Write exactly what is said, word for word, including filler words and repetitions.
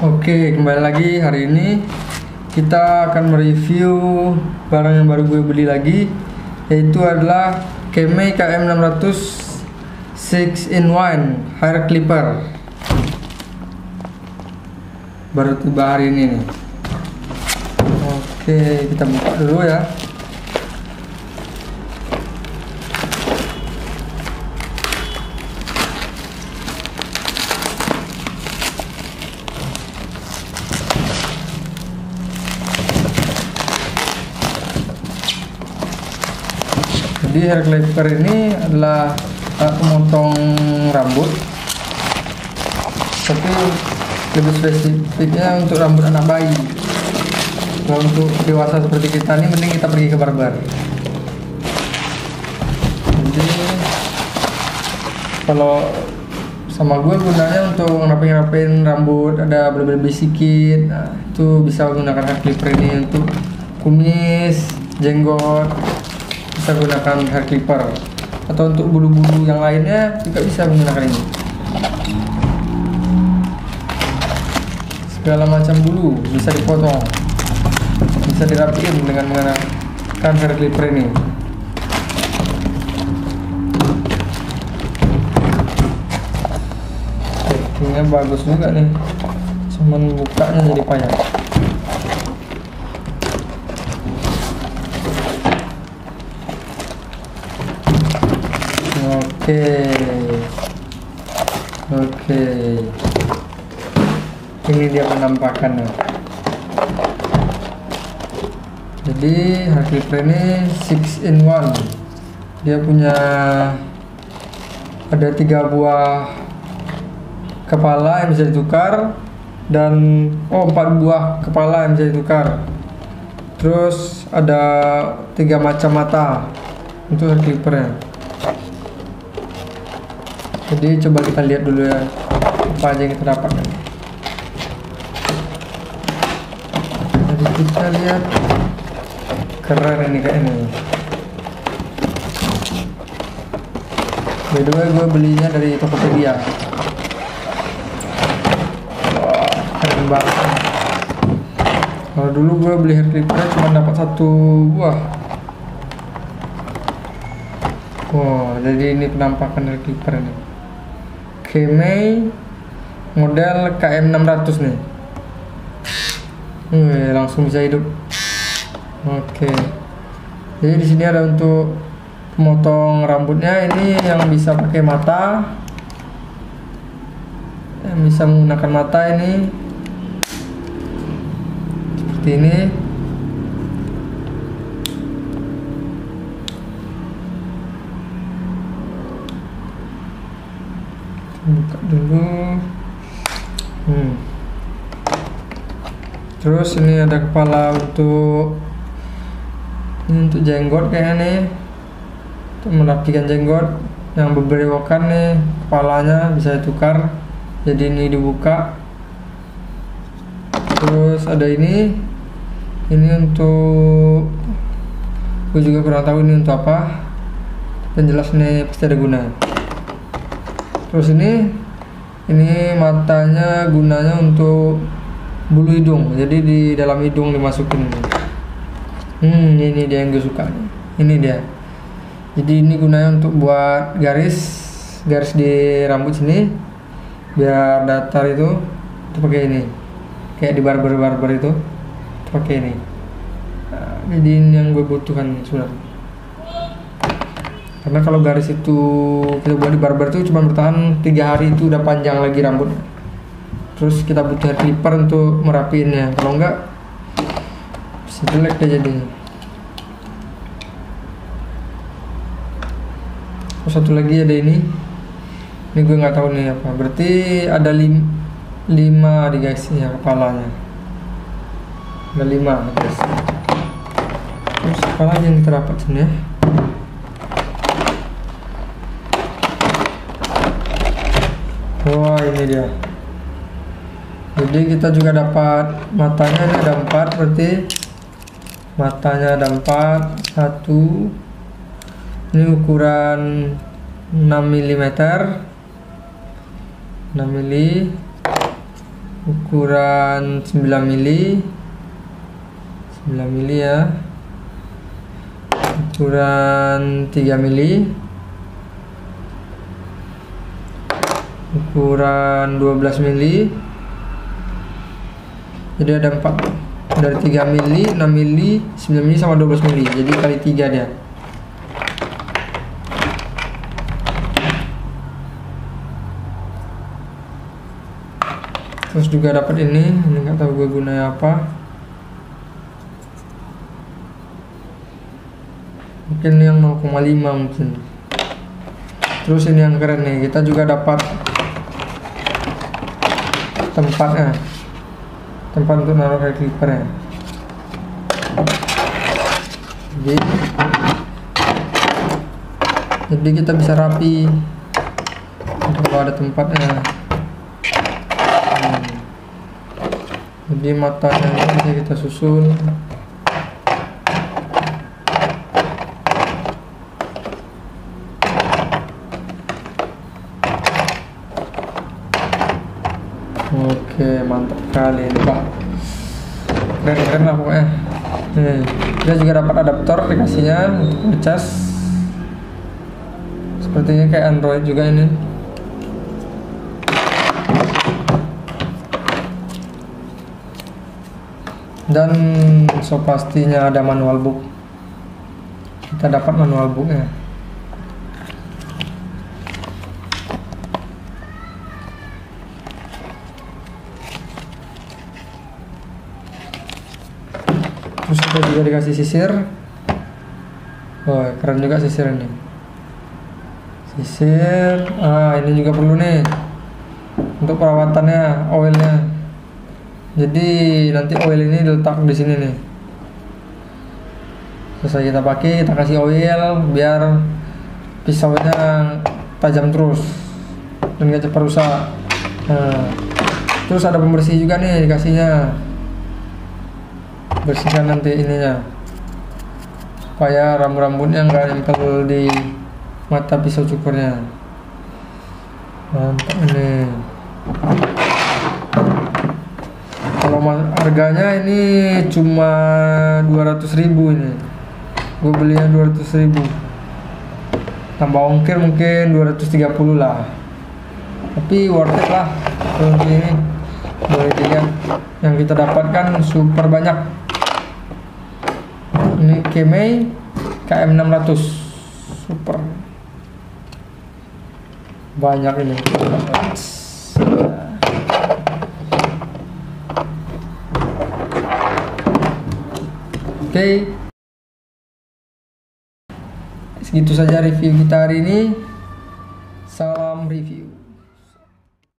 Oke, kembali lagi. Hari ini kita akan mereview barang yang baru gue beli lagi, yaitu adalah Kemei K M enam ratus six in one hair clipper. Baru tiba hari ini nih. Oke, kita buka dulu ya. Jadi hair clipper ini adalah uh, pemotong rambut, tapi lebih spesifiknya untuk rambut anak bayi. Kalau untuk dewasa seperti kita ini, mending kita pergi ke barber. Jadi kalau sama gue gunanya untuk ngerapin-ngerapin rambut, ada berlebih sedikit, nah, itu bisa menggunakan hair clipper ini. Untuk kumis, jenggot bisa gunakan hair clipper, atau untuk bulu-bulu yang lainnya juga bisa menggunakan ini. Segala macam bulu bisa dipotong, bisa dirapiin dengan menggunakan hair clipper ini. Packingnya bagus juga nih, cuman bukanya jadi payah. Oke, oke, ini dia penampakannya. Jadi hair clipper ini six in one. Dia punya ada tiga buah kepala yang bisa ditukar, dan oh empat buah kepala yang bisa ditukar. Terus ada tiga macam mata untuk hair clippernya. Jadi coba kita lihat dulu ya, apa aja yang kita dapatkan. Jadi kita lihat, keren ini kayaknya. By the way, gue belinya dari Tokopedia. Wah, keren banget. Kalau dulu gue beli hair clipper cuma dapat satu buah. Wow, jadi ini penampakan hair clipper ini. Kemei model K M enam ratus nih. Wih, langsung bisa hidup. Oke. Jadi di sini ada untuk memotong rambutnya, ini yang bisa pakai mata. Yang bisa menggunakan mata ini. Seperti ini. Buka dulu. hmm. Terus ini ada kepala untuk ini untuk jenggot kayaknya nih, untuk merapikan jenggot yang berberewokan nih. Kepalanya bisa ditukar, jadi ini dibuka. Terus ada ini ini untuk, gue juga kurang tahu ini untuk apa, dan jelas ini pasti ada gunanya. Terus ini ini matanya gunanya untuk bulu hidung, jadi di dalam hidung dimasukin. Hmm, ini dia yang gue suka nih. Ini dia. Jadi ini gunanya untuk buat garis garis di rambut sini biar datar, itu itu pakai ini. Kayak di barber-barber itu, itu pakai ini. Nah, jadi ini yang gue butuhkan sebenarnya. Karena kalau garis itu kita buat di barber itu cuma bertahan tiga hari, itu udah panjang lagi rambut. Terus kita butuh hair clipper untuk merapiinnya, kalau enggak bisa jelek deh jadinya. Terus satu lagi ada ini, ini gue nggak tahu nih apa. Berarti ada lim, lima di guys ya kepalanya. Ada lima guys. Terus apa lagi yang kita dapat sini ya? Wah, ini dia. Jadi kita juga dapat matanya, ini ada empat, berarti matanya ada empat. Satu, ini ukuran enam milimeter, enam mili. ukuran sembilan mili sembilan mili ya, ukuran tiga mili, ukuran dua belas mili. Jadi ada empat, dari tiga mili, enam mili, sembilan mili sama dua belas mili. Jadi kali tiga dia. Terus juga dapat ini, ini nggak tahu gue gunanya apa. Mungkin yang nol koma lima mungkin. Terus ini yang keren nih, kita juga dapat tempatnya, tempat untuk naruh hair clippernya. Jadi, jadi kita bisa rapi kalau ada tempatnya. Hmm. Jadi matanya ini bisa kita susun. Oke, mantap kali ini Pak, keren-keren lah pokoknya. Nih, kita juga dapat adaptor dikasihnya untuk ngecas. Sepertinya kayak Android juga ini. Dan so pastinya ada manual book. Kita dapat manual booknya. Terus kita juga dikasih sisir. Oh, keren juga sisir ini. Sisir. Ah, ini juga perlu nih untuk perawatannya, oilnya. Jadi nanti oil ini diletak di sini nih. Selesai kita pakai, kita kasih oil biar pisaunya tajam terus dan gak cepat rusak. Nah, terus ada pembersih juga nih dikasihnya. Bersihkan nanti ininya supaya rambut-rambutnya nggak nempel di mata pisau cukurnya. Mantap ini. Kalau harganya ini cuma dua ratus ribu ini, gue belinya dua ratus ribu, tambah ongkir mungkin dua ratus tiga puluh lah, tapi worth it lah. Kalau ini boleh dilihat yang kita dapatkan super banyak. Ini Kemei K M enam ratus, super banyak ini. Oke, okay. Segitu saja review kita hari ini. Salam review.